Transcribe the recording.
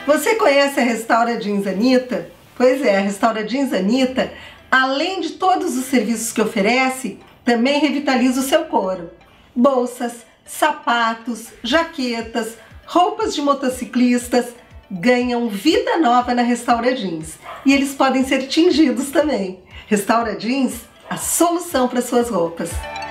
Você conhece a Restaura Jeans Anitta? Pois é, a Restaura Jeans Anitta, além de todos os serviços que oferece, também revitaliza o seu couro. Bolsas, sapatos, jaquetas, roupas de motociclistas ganham vida nova na Restaura Jeans. E eles podem ser tingidos também. Restaura Jeans, a solução para suas roupas.